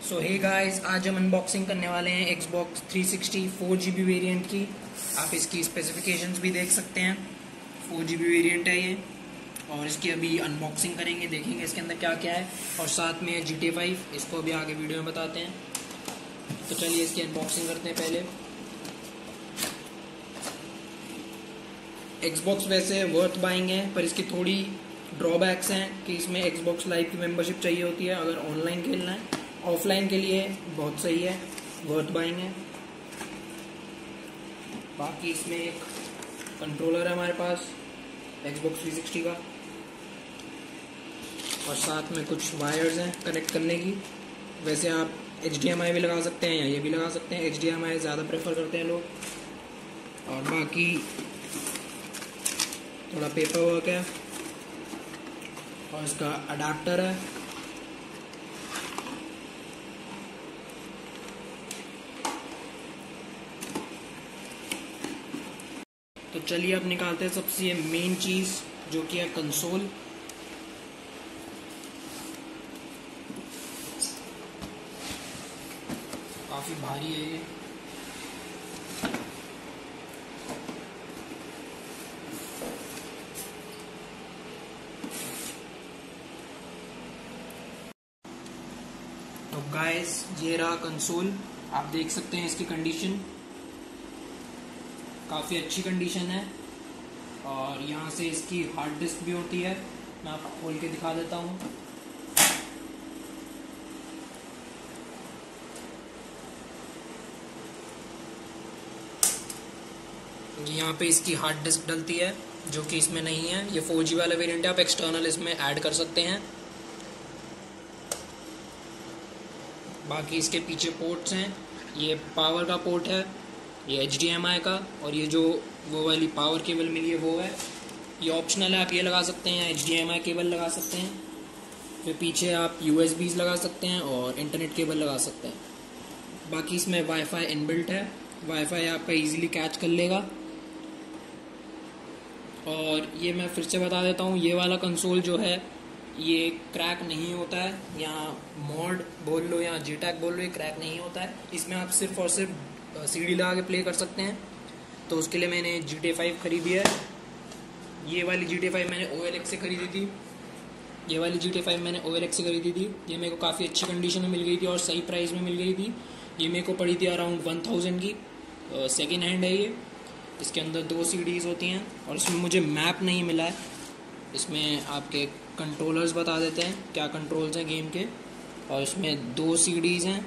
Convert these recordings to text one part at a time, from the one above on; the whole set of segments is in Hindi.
सो हे गाइस, आज हम अनबॉक्सिंग करने वाले हैं Xbox 360 4GB वेरिएंट की। आप इसकी स्पेसिफिकेशंस भी देख सकते हैं। 4GB वेरिएंट है ये, और इसकी अभी अनबॉक्सिंग करेंगे, देखेंगे इसके अंदर क्या क्या है। और साथ में GTA 5, इसको अभी आगे वीडियो में बताते हैं। तो चलिए इसकी अनबॉक्सिंग करते हैं। पहले Xbox वैसे वर्थ बाइंग है, पर इसकी थोड़ी ड्रॉबैक्स हैं कि इसमें Xbox लाइव की मेंबरशिप चाहिए होती है अगर ऑनलाइन खेलना है। ऑफलाइन के लिए बहुत सही है, वर्थ बाइंग है। बाकी इसमें एक कंट्रोलर है हमारे पास Xbox 360 का, और साथ में कुछ वायर्स हैं कनेक्ट करने की। वैसे आप HDMI भी लगा सकते हैं या ये भी लगा सकते हैं। HDMI ज़्यादा प्रेफर करते हैं लोग। और बाकी थोड़ा पेपर वर्क है, और इसका अडाप्टर है। तो चलिए अब निकालते हैं सबसे मेन चीज़, जो कि है कंसोल। काफ़ी भारी है ये। तो गाइस, ये रहा कंसोल। आप देख सकते हैं इसकी कंडीशन काफ़ी अच्छी कंडीशन है। और यहाँ से इसकी हार्ड डिस्क भी होती है, मैं आपको खोल के दिखा देता हूँ। यहाँ पे इसकी हार्ड डिस्क डलती है, जो कि इसमें नहीं है। ये 4G वाला वेरिएंट है, आप एक्सटर्नल इसमें ऐड कर सकते हैं। बाकी इसके पीछे पोर्ट्स हैं। ये पावर का पोर्ट है, ये HDMI का, और ये जो वो वाली पावर केबल मिली है वो है। ये ऑप्शनल है, आप ये लगा सकते हैं, HDMI केबल लगा सकते हैं। फिर पीछे आप USBs लगा सकते हैं और इंटरनेट केबल लगा सकते हैं। बाकी इसमें वाईफाई इनबिल्ट है, वाईफाई आपका इजीली कैच कर लेगा। और ये मैं फिर से बता देता हूँ, ये वाला कंसोल जो है ये क्रैक नहीं होता है। यहाँ मॉड बोल लो या JTAG बोल लो, ये क्रैक नहीं होता है। इसमें आप सिर्फ और सिर्फ CD लगा के प्ले कर सकते हैं। तो उसके लिए मैंने GTA 5 खरीदी है। ये वाली GTA 5 मैंने OLX से खरीदी थी। ये वाली GTA 5 मैंने OLX से खरीदी थी। ये मेरे को काफ़ी अच्छी कंडीशन में मिल गई थी और सही प्राइस में मिल गई थी। ये मेरे को पड़ी थी अराउंड 1000 की। सेकेंड हैंड है ये। इसके अंदर 2 CDs होती हैं, और इसमें मुझे मैप नहीं मिला है। इसमें आपके कंट्रोलर्स बता देते हैं क्या कंट्रोल्स हैं गेम के। और इसमें 2 CDs हैं,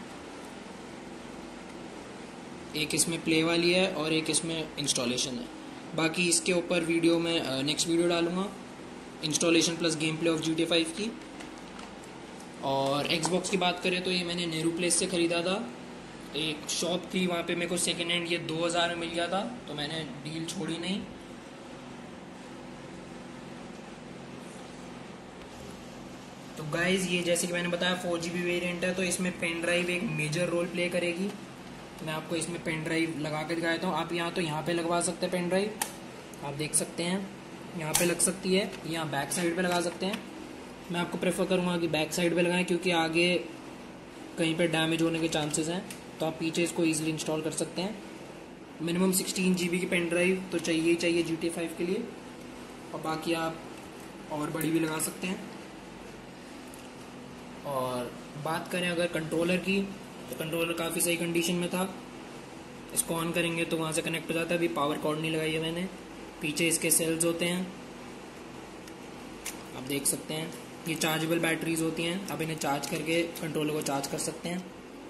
एक इसमें प्ले वाली है और एक इसमें इंस्टॉलेशन है। बाकी इसके ऊपर वीडियो में नेक्स्ट वीडियो डालूंगा, installation plus game play of GTA 5 की। और Xbox की बात करें तो ये मैंने नेहरू प्लेस से ख़रीदा था। एक शॉप थी वहाँ पे, मेरे को सेकेंड हैंड ये 2000 में मिल गया था, तो मैंने डील छोड़ी नहीं। तो गाइज़, ये जैसे कि मैंने बताया 4GB वेरिएंट है, तो इसमें पेन ड्राइव एक मेजर रोल प्ले करेगी। मैं आपको इसमें पेन ड्राइव लगा कर दिखाता हूँ। आप यहाँ पे लगवा सकते हैं पेन ड्राइव, आप देख सकते हैं यहाँ पे लग सकती है। यहाँ बैक साइड पे लगा सकते हैं। मैं आपको प्रेफर करूँगा कि बैक साइड पे लगाएं, क्योंकि आगे कहीं पे डैमेज होने के चांसेस हैं। तो आप पीछे इसको ईजिली इंस्टॉल कर सकते हैं। मिनिमम 16GB की पेन ड्राइव तो चाहिए ही चाहिए GTA 5 के लिए, और बाकी आप और बड़ी भी लगा सकते हैं। और बात करें अगर कंट्रोलर की, तो कंट्रोलर काफ़ी सही कंडीशन में था। इसको ऑन करेंगे तो वहाँ से कनेक्ट हो जाता है। अभी पावर कॉर्ड नहीं लगाई है मैंने। पीछे इसके सेल्स होते हैं, आप देख सकते हैं। ये चार्जेबल बैटरीज होती हैं, आप इन्हें चार्ज करके कंट्रोलर को चार्ज कर सकते हैं।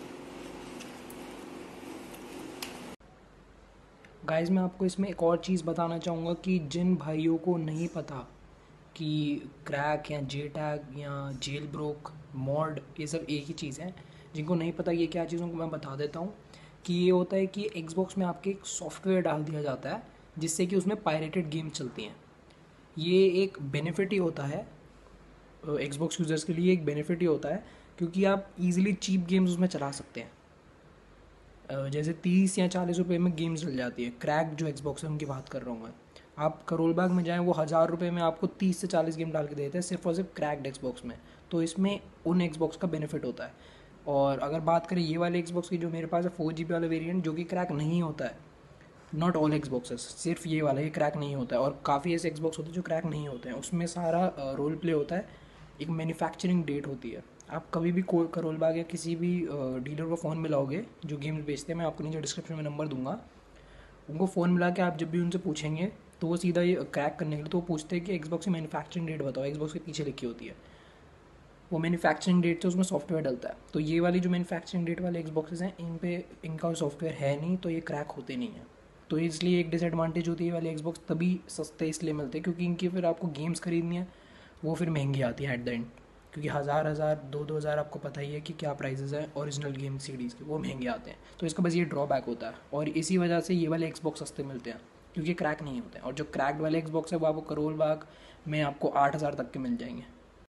गाइस, मैं आपको इसमें एक और चीज़ बताना चाहूँगा कि जिन भाइयों को नहीं पता कि क्रैक या JTAG या जेल ब्रोक मॉड ये सब एक ही चीज़ है, जिनको नहीं पता ये क्या चीज़ों को मैं बता देता हूँ। कि ये होता है कि Xbox में आपके एक सॉफ्टवेयर डाल दिया जाता है, जिससे कि उसमें पायरेटेड गेम चलती हैं। ये एक बेनिफिट ही होता है Xbox यूज़र्स के लिए, एक बेनिफिट ही होता है, क्योंकि आप इजीली चीप गेम्स उसमें चला सकते हैं। जैसे 30 या 40 रुपये में गेम्स चल जाती है। क्रैक जो Xbox है उनकी बात कर रहा हूँ मैं। आप करोल बाग में जाएँ, वो 1000 रुपये में आपको 30 से 40 गेम डाल के देते हैं, सिर्फ और सिर्फ क्रैक्ड Xbox में। तो इसमें उन Xbox का बेनिफिट होता है। और अगर बात करें ये वाले Xbox की जो मेरे पास है 4GB वाला वेरिएंट, जो कि क्रैक नहीं होता है, नॉट ऑल Xboxes, सिर्फ ये वाला ही क्रैक नहीं होता है। और काफ़ी ऐसे Xbox होते हैं जो क्रैक नहीं होते हैं, उसमें सारा रोल प्ले होता है, एक मैन्युफैक्चरिंग डेट होती है। आप कभी भी करोल बाग या किसी भी डीलर को फ़ोन मिलाओगे जो गेम्स बेचते हैं, मैं आपको नीचे डिस्क्रिप्शन में नंबर दूंगा, उनको फ़ोन मिला के आप जब भी उनसे पूछेंगे तो वो सीधा ये क्रैक करने के लिए तो वो पूछते हैं कि Xbox की मैन्युफैक्चरिंग डेट बताओ। Xbox के पीछे लिखी होती है वो मैन्युफैक्चरिंग डेट से, उसमें सॉफ्टवेयर डलता है। तो ये वाली जो मैन्युफैक्चरिंग डेट वाले Xboxes हैं, इन पे इनका सॉफ्टवेयर है नहीं, तो ये क्रैक होते नहीं हैं। तो इसलिए एक डिसएडवांटेज होती है वाले Xbox, तभी सस्ते इसलिए मिलते हैं क्योंकि इनकी फिर आपको गेम्स खरीदनी है, वो फिर महंगी आती है एट द एंड, क्योंकि हज़ार दो हज़ार आपको पता ही है कि क्या प्राइसेस हैं ओरिजिनल गेम सीडीज़ के, वो महंगे आते हैं। तो इसका बस ये ड्रॉबैक होता है, और इसी वजह से ये वाले Xbox सस्ते मिलते हैं क्योंकि क्रैक नहीं होते हैं। और जो क्रैक्ड वाले Xbox है वो आपको करोल बाग में आपको 8,000 तक के मिल जाएंगे।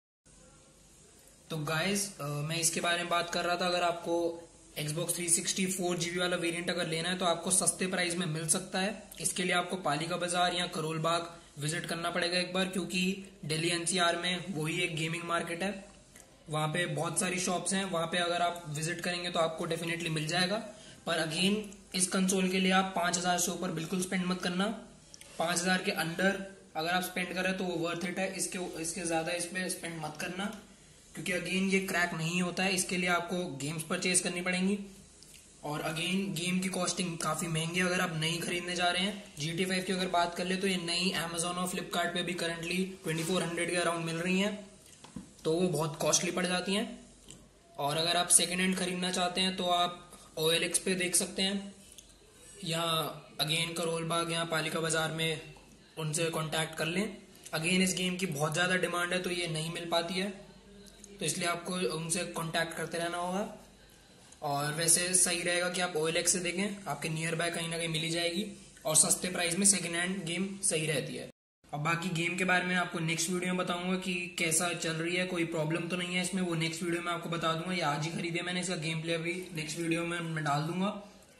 तो गाइस मैं इसके बारे में बात कर रहा था, अगर आपको Xbox 360 4GB वाला वेरिएंट अगर लेना है तो आपको सस्ते प्राइस में मिल सकता है। इसके लिए आपको पालिका बाजार या करोल बाग विजिट करना पड़ेगा एक बार, क्योंकि दिल्ली एनसीआर में वही एक गेमिंग मार्केट है, वहाँ पे बहुत सारी शॉप्स हैं, वहाँ पे अगर आप विजिट करेंगे तो आपको डेफिनेटली मिल जाएगा। पर अगेन इस कंसोल के लिए आप 5,000 से ऊपर बिल्कुल स्पेंड मत करना। 5,000 के अंडर अगर आप स्पेंड करें तो वो वर्थ इट है, इसके ज्यादा इस पे स्पेंड मत करना, क्योंकि अगेन ये क्रैक नहीं होता है। इसके लिए आपको गेम्स परचेज करनी पड़ेंगी, और अगेन गेम की कॉस्टिंग काफी महंगी है अगर आप नई खरीदने जा रहे हैं। GTA 5 की अगर बात कर ले तो ये नई Amazon और फ्लिपकार्ट पे भी करंटली 2400 के अराउंड मिल रही हैं, तो वो बहुत कॉस्टली पड़ जाती हैं। और अगर आप सेकेंड हैंड खरीदना चाहते हैं तो आप OLX पे देख सकते हैं, या अगेन करोल बाग या पालिका बाजार में उनसे कांटेक्ट कर लें। अगेन इस गेम की बहुत ज़्यादा डिमांड है तो ये नहीं मिल पाती है, तो इसलिए आपको उनसे कांटेक्ट करते रहना होगा। और वैसे सही रहेगा कि आप OLX से देखें, आपके नियर बाय कहीं ना कहीं मिली जाएगी, और सस्ते प्राइस में सेकेंड हैंड गेम सही रहती है। अब बाकी गेम के बारे में आपको नेक्स्ट वीडियो में बताऊंगा कि कैसा चल रही है, कोई प्रॉब्लम तो नहीं है इसमें, वो नेक्स्ट वीडियो में आपको बता दूंगा। ये आज ही खरीदे मैंने, इसका गेम प्ले अभी नेक्स्ट वीडियो में मैं डाल दूंगा।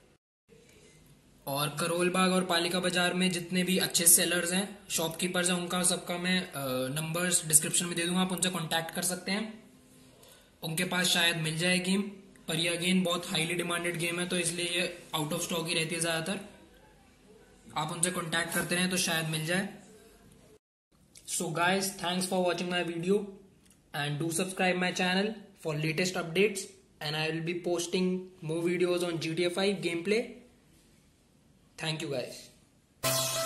और करोल बाग और पालिका बाजार में जितने भी अच्छे सेलर्स हैं, शॉपकीपर्स हैं, उनका सबका मैं नंबर्स डिस्क्रिप्शन में दे दूंगा, आप उनसे कॉन्टैक्ट कर सकते हैं। उनके पास शायद मिल जाए गेम, पर ये अगेन बहुत हाईली डिमांडेड गेम है तो इसलिए ये आउट ऑफ स्टॉक ही रहती है ज्यादातर। आप उनसे कांटेक्ट करते रहें तो शायद मिल जाए। So guys, thanks for watching my video and do subscribe my channel for latest updates, and I will be posting more videos on GTA 5 game play. Thank you guys.